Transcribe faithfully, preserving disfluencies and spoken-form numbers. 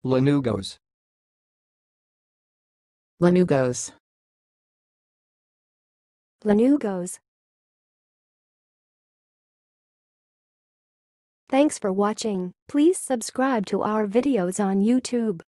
LANUGOS. LANUGOS. LANUGOS. Thanks for watching. Please subscribe to our videos on YouTube.